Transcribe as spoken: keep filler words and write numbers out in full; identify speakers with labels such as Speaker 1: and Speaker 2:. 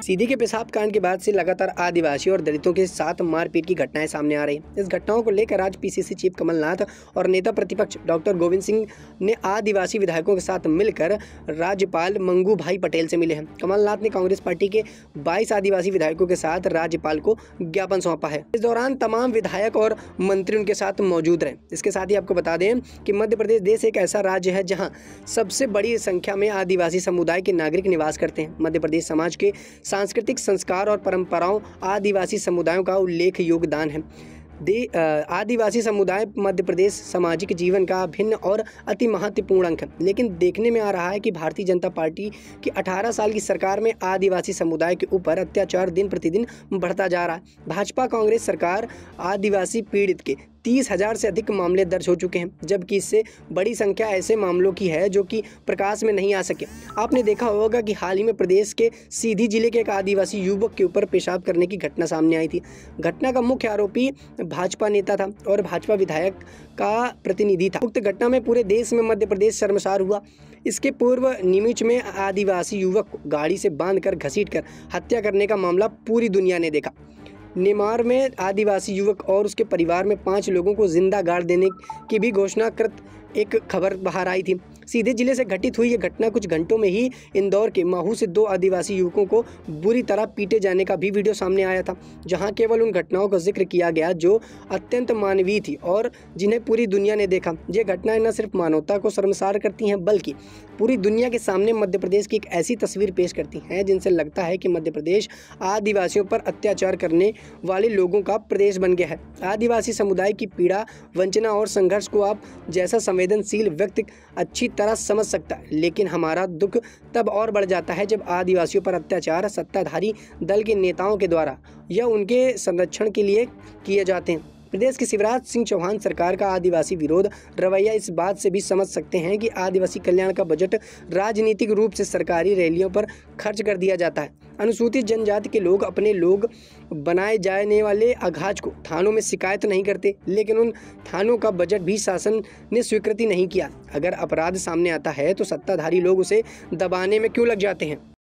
Speaker 1: सीधी के पेशाब कांड के बाद से लगातार आदिवासी और दलितों के साथ मारपीट की घटनाएं सामने आ रही हैं। इस घटनाओं को लेकर आज पीसीसी चीफ कमलनाथ और नेता प्रतिपक्ष डॉक्टर गोविंद सिंह ने आदिवासी विधायकों के साथ मिलकर राज्यपाल मंगू भाई पटेल से मिले हैं। कमलनाथ ने कांग्रेस पार्टी के बाईस आदिवासी विधायकों के साथ राज्यपाल को ज्ञापन सौंपा है। इस दौरान तमाम विधायक और मंत्री उनके साथ मौजूद रहे। इसके साथ ही आपको बता दें कि मध्य प्रदेश देश एक ऐसा राज्य है जहाँ सबसे बड़ी संख्या में आदिवासी समुदाय के नागरिक निवास करते हैं। मध्य प्रदेश समाज के सांस्कृतिक संस्कार और परंपराओं आदिवासी समुदायों का उल्लेख योगदान है। दे आदिवासी समुदाय मध्य प्रदेश सामाजिक जीवन का भिन्न और अति महत्वपूर्ण अंग है। लेकिन देखने में आ रहा है कि भारतीय जनता पार्टी की अठारह साल की सरकार में आदिवासी समुदाय के ऊपर अत्याचार दिन प्रतिदिन बढ़ता जा रहा है। भाजपा कांग्रेस सरकार आदिवासी पीड़ित के तीस हजार से अधिक मामले दर्ज हो चुके हैं, जबकि इससे बड़ी संख्या ऐसे मामलों की है जो कि प्रकाश में नहीं आ सके। आपने देखा होगा कि हाल ही में प्रदेश के सीधी जिले के एक आदिवासी युवक के ऊपर पेशाब करने की घटना सामने आई थी। घटना का मुख्य आरोपी भाजपा नेता था और भाजपा विधायक का प्रतिनिधि था। उक्त घटना में पूरे देश में मध्य प्रदेश शर्मसार हुआ। इसके पूर्व नीमच में आदिवासी युवक को गाड़ी से बांधकर घसीटकर हत्या करने का मामला पूरी दुनिया ने देखा। नेमार में आदिवासी युवक और उसके परिवार में पाँच लोगों को जिंदा गाड़ देने की भी घोषणा कृत एक खबर बाहर आई थी। सीधे जिले से घटित हुई यह घटना कुछ घंटों में ही इंदौर के महू से दो आदिवासी युवकों को बुरी तरह पीटे जाने का भी वीडियो सामने आया था, जहां केवल उन घटनाओं का जिक्र किया गया जो अत्यंत मानवीय थी और जिन्हें पूरी दुनिया ने देखा। ये घटनाएं न सिर्फ मानवता को शर्मसार करती हैं बल्कि पूरी दुनिया के सामने मध्य प्रदेश की एक ऐसी तस्वीर पेश करती हैं जिनसे लगता है कि मध्य प्रदेश आदिवासियों पर अत्याचार करने वाले लोगों का प्रदेश बन गया है। आदिवासी समुदाय की पीड़ा, वंचना और संघर्ष को आप जैसा संवेदनशील व्यक्ति अच्छी तरह समझ सकता है, लेकिन हमारा दुख तब और बढ़ जाता है जब आदिवासियों पर अत्याचार सत्ताधारी दल के नेताओं के द्वारा या उनके संरक्षण के लिए किए जाते हैं। प्रदेश की शिवराज सिंह चौहान सरकार का आदिवासी विरोध रवैया इस बात से भी समझ सकते हैं कि आदिवासी कल्याण का बजट राजनीतिक रूप से सरकारी रैलियों पर खर्च कर दिया जाता है। अनुसूचित जनजाति के लोग अपने लोग बनाए जाने वाले अघाज को थानों में शिकायत नहीं करते, लेकिन उन थानों का बजट भी शासन ने स्वीकृति नहीं किया। अगर अपराध सामने आता है तो सत्ताधारी लोग उसे दबाने में क्यों लग जाते हैं।